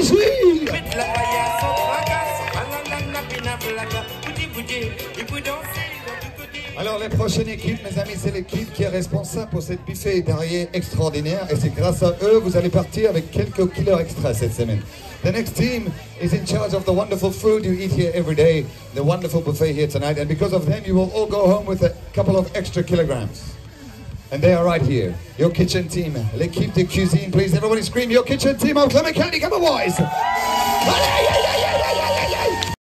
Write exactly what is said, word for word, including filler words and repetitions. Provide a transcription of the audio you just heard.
suis. Alors les prochaines équipes, mes amis, c'est l'équipe qui est responsable pour cette buffet derrière extraordinaire et c'est grâce à eux vous allez partir avec quelques kilos extra cette semaine. The next team is in charge of the wonderful food you eat here every day, the wonderful buffet here tonight, and because of them you will all go home with a couple of extra kilograms. And they are right here. Your kitchen team, l'équipe de cuisine, please everybody scream, your kitchen team of Med Kani, come on boys! Allez, allez, allez.